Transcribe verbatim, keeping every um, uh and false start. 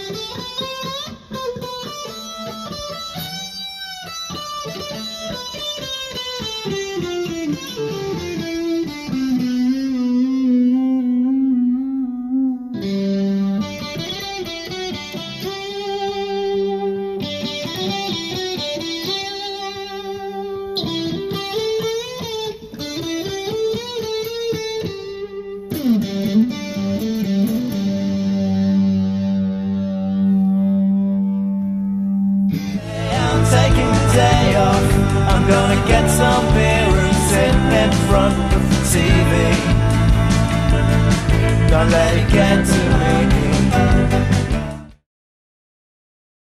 Taking the day off, I'm gonna get some beer and sit in front of the T V. Don't let it get to me.